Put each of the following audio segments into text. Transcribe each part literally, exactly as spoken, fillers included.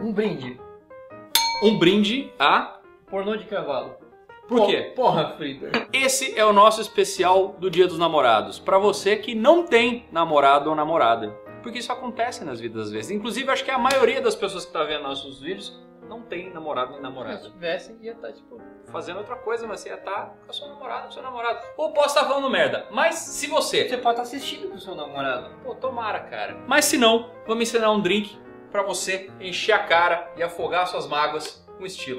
Um brinde. Um brinde a... Pornô de cavalo. Por Por quê? Porra frita. Esse é o nosso especial do Dia dos Namorados. Pra você que não tem namorado ou namorada. Porque isso acontece nas vidas às vezes. Inclusive, acho que a maioria das pessoas que tá vendo nossos vídeos não tem namorado nem namorada. Se tivesse, ia estar, tipo... Fazendo outra coisa, mas você ia estar com a sua namorada, com o seu namorado. Ou posso estar falando merda. Mas se você... Você pode estar assistindo com o seu namorado. Pô, tomara, cara. Mas se não, vamos ensinar um drink pra você encher a cara e afogar suas mágoas com estilo.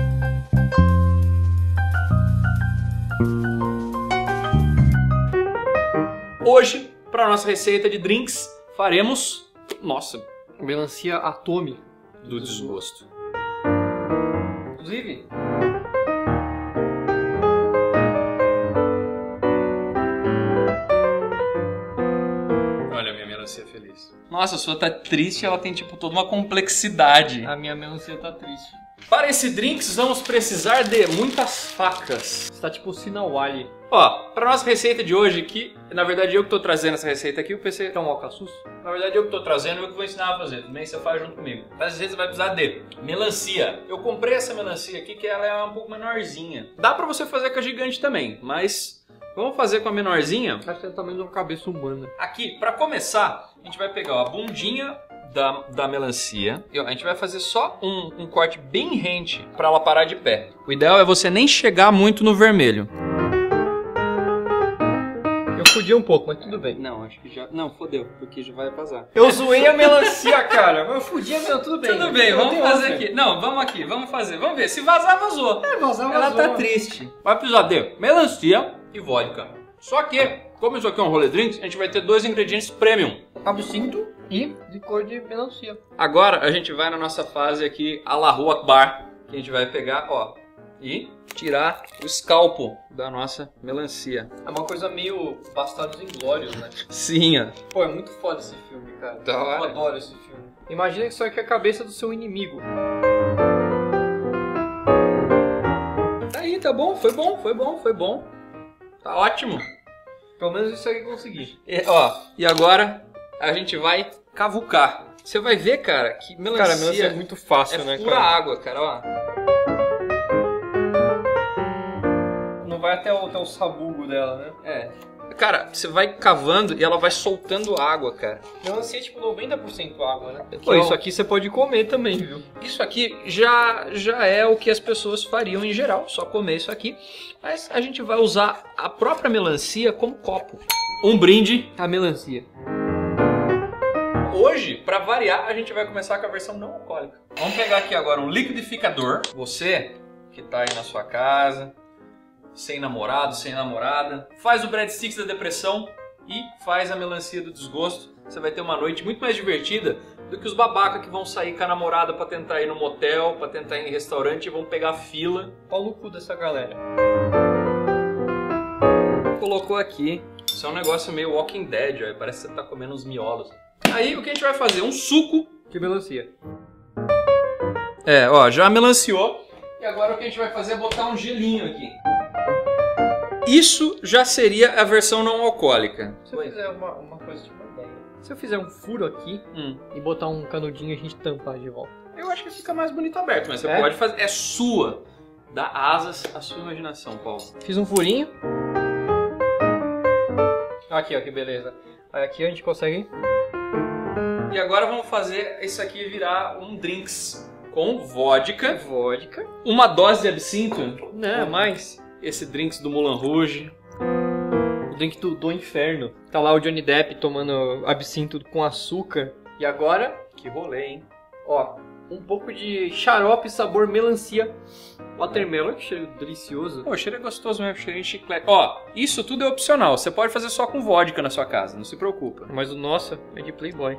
Hoje, para nossa receita de drinks, faremos... Nossa, Melancia atômica. do desgosto. Inclusive... Olha a minha melancia feliz. Nossa, a sua tá triste, ela tem tipo toda uma complexidade. A minha melancia tá triste. Para esse drinks, vamos precisar de muitas facas. Está tipo o Sinawali. Ó, para nossa receita de hoje, que na verdade eu que tô trazendo essa receita aqui, o P C... Quer um alcaçuz? Na verdade eu que tô trazendo e eu que vou ensinar a fazer. Também você faz junto comigo. Mas às vezes você vai precisar de melancia. Eu comprei essa melancia aqui que ela é um pouco menorzinha. Dá pra você fazer com a gigante também, mas vamos fazer com a menorzinha. Acho que é o tamanho de uma cabeça humana. Aqui, pra começar, a gente vai pegar ó, a bundinha da, da melancia. E, ó, a gente vai fazer só um, um corte bem rente pra ela parar de pé. O ideal é você nem chegar muito no vermelho. Eu fudi um pouco, mas tudo bem. Não, acho que já... Não, fodeu, porque já vai vazar. Eu zoei a melancia, cara. Mas eu fudi a melancia, tudo bem. Tudo bem, Eu vamos tenho fazer outra. aqui. Não, vamos aqui, vamos fazer. Vamos ver. Se vazar, vazou. É, vazar, Ela vazou. tá triste. Vai precisar de melancia e vodka. Só que, como isso aqui é um rolê drinks, a gente vai ter dois ingredientes premium. Absinto e licor de melancia. Agora a gente vai na nossa fase aqui, Allahu Akbar, que a gente vai pegar, ó, e tirar o escalpo da nossa melancia. É uma coisa meio Bastardos Inglórios, né? Sim, ó. Pô, é muito foda esse filme, cara. Da Eu hora. adoro esse filme. Imagina que isso aqui é a cabeça do seu inimigo. Tá aí, tá bom, foi bom, foi bom, foi bom. Tá ótimo. Pelo menos isso aí eu consegui. E, ó, e agora a gente vai cavucar. Você vai ver, cara, que melancia, Cara, a melancia é muito fácil, é né, pura cara? água, cara, ó. Não vai até o, até o sabugo dela, né? É. Cara, você vai cavando e ela vai soltando água, cara. Melancia é tipo noventa por cento água, né? Aqui, Pô, ó. isso aqui você pode comer também, viu? Isso aqui já, já é o que as pessoas fariam em geral, só comer isso aqui. Mas a gente vai usar a própria melancia como copo. Um brinde. A melancia. Hoje, pra variar, a gente vai começar com a versão não alcoólica. Vamos pegar aqui agora um liquidificador. Você que tá aí na sua casa, sem namorado, sem namorada, faz o breadsticks da depressão e faz a melancia do desgosto. Você vai ter uma noite muito mais divertida do que os babacas que vão sair com a namorada pra tentar ir no motel, pra tentar ir em restaurante e vão pegar fila. Pau no cu dessa galera. Colocou aqui. Isso é um negócio meio Walking Dead, ó. Parece que você tá comendo uns miolos. Aí o que a gente vai fazer? Um suco. Que melancia. É, ó, já melanciou. E agora o que a gente vai fazer é botar um gelinho aqui. Isso já seria a versão não alcoólica. Se eu fizer uma, uma coisa tipo uma ideia. Se eu fizer um furo aqui Hum. e botar um canudinho e a gente tampar de volta. Eu acho que fica mais bonito aberto, mas você É? pode fazer. É sua. Dá asas à sua imaginação, Paulo. Fiz um furinho. Aqui, ó, que beleza. Aí aqui a gente consegue... E agora vamos fazer isso aqui virar um drinks com vodka, Vodka. uma dose de absinto. Não, mais. Esse drinks do Moulin Rouge. O drink do, do inferno. Tá lá o Johnny Depp tomando absinto com açúcar. E agora, Que rolê, hein? ó, um pouco de xarope sabor melancia. Watermelon, que cheiro delicioso. Pô, o cheiro é gostoso mesmo, cheirinho de chiclete. Ó, isso tudo é opcional. Você pode fazer só com vodka na sua casa, não se preocupa. Mas o nosso é de Playboy.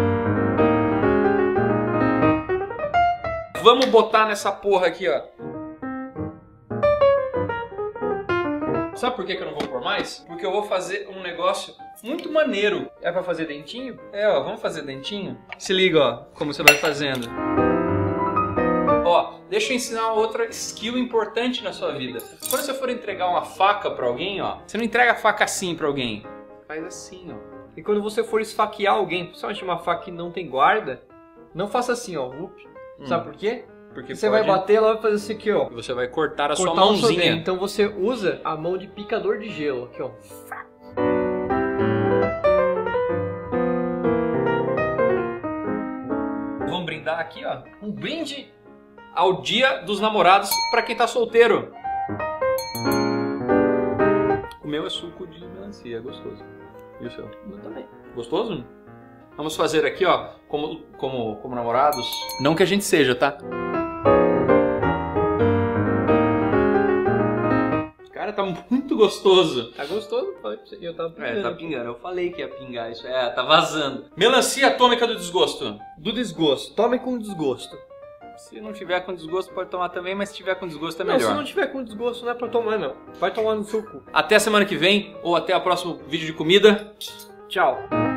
Vamos botar nessa porra aqui, ó. Sabe por que que eu não vou pôr mais? Porque eu vou fazer um negócio muito maneiro. É pra fazer dentinho? É, ó, vamos fazer dentinho? Se liga, ó, como você vai fazendo. Ó, deixa eu ensinar outra skill importante na sua vida. Quando você for entregar uma faca pra alguém, ó, você não entrega a faca assim pra alguém. Faz assim, ó. E quando você for esfaquear alguém, principalmente uma faca que não tem guarda, não faça assim, ó. Up. Hum. Sabe por quê? Porque você pode... vai bater, ela vai fazer isso aqui, ó. E você vai cortar a cortar sua mãozinha. Então você usa a mão de picador de gelo, aqui, ó. Vamos brindar aqui, ó. Um brinde ao Dia dos Namorados pra quem tá solteiro. O meu é suco de melancia, é gostoso. E o seu? Eu também. Gostoso? Vamos fazer aqui, ó, como, como, como namorados. Não que a gente seja, tá? Cara, tá muito gostoso. Tá gostoso? Falei pra você. Eu tava pingando. É, tá pingando. Eu falei que ia pingar isso. É, tá vazando. Melancia atômica do desgosto. Do desgosto. Tome com desgosto. Se não tiver com desgosto, pode tomar também, mas se tiver com desgosto é não, melhor. Se não tiver com desgosto, não é pra tomar, não. Vai tomar no seu cu. Até a semana que vem, ou até o próximo vídeo de comida. Tchau.